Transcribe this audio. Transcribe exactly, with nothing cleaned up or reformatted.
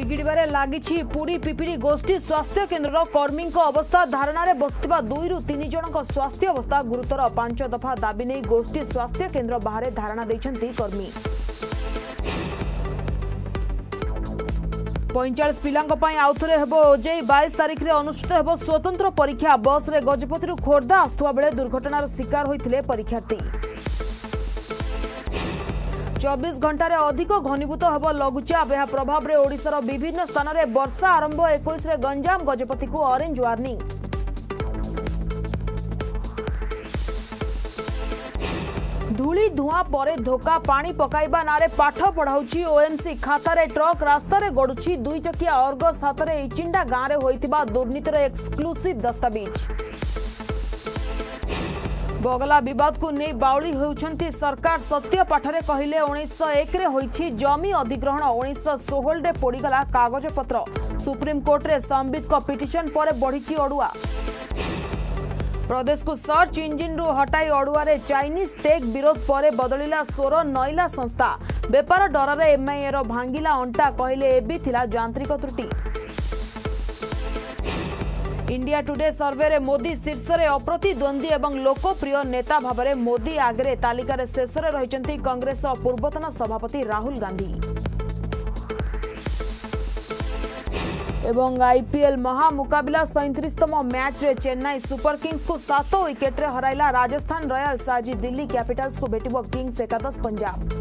बिगिड़बारे लागिछि पुरी पिपिरी गोष्ठी स्वास्थ्य केन्द्र कर्मी अवस्था धारणा बसुवा दुई रु तीन जन स्वास्थ्य अवस्था गुरुतर पांच दफा दाबी नहीं गोष्ठी स्वास्थ्य केन्द्र बाहर धारणा देइछन्ति कर्मी। पैंचाश पिला आउ थे हेब ओजेई बाईस तारिख में अनुष्ठित हेब स्वतंत्र परीक्षा बस रे गजपति खोर्धा आसुवा बेले दुर्घटनार शिकार होते परीक्षार्थी। चौबीस घंटे अधिक घनीभूत हेब लघुचाप यह प्रभाव में ओडिशार विभिन्न स्थान में वर्षा आरंभ इक्कीस रे गंजाम गजपति को ऑरेंज वार्निंग। धूली धुआं परे धोका पानी पकाइबा नारे पाठ पढ़ाउछि ओएमसी खातारे ट्रक रास्तारे गड़ुछि दुई चकिया अर्गस हातरे इचिंडा गाँव में होइतिबा दुर्नीतिर एक्सक्लूसिव दस्तावेज। बगला विवाद को नहीं बाउली होउछन्ति सरकार सत्य पाठरे कहिले उन्नीस सौ एक रे होइछि जमी अधिग्रहण उन्नीस सौ सोलह रे पड़ीगला कागज पत्र सुप्रीम कोर्ट रे संबित को पिटिशन पर बढ़िछि अड़ुआ। प्रदेश को सर्च इंजिन रु हटाई अड़ुआ चाइनीज टेक विरोध पर बदलिला स्वर नईला संस्था बेपार डर एमआईए रो भांगिला अंटा कहले एबी थिला यांत्रिक त्रुटि। इंडिया टुडे सर्वे रे मोदी शीर्ष रे अप्रतिद्वंदी एवं लोकप्रिय नेता भाव में मोदी आगे तालिकार शेष रे रहिचंती कांग्रेस पूर्वतन सभापति राहुल गांधी। एवं आईपीएल महामुकाबिला सैंतीसतम मैच रे चेन्नई सुपर किंग्स को सात विकेट रे हराइला राजस्थान रॉयल्स आज दिल्ली कैपिटल्स को भेटिबो किंग्स एकादश पंजाब।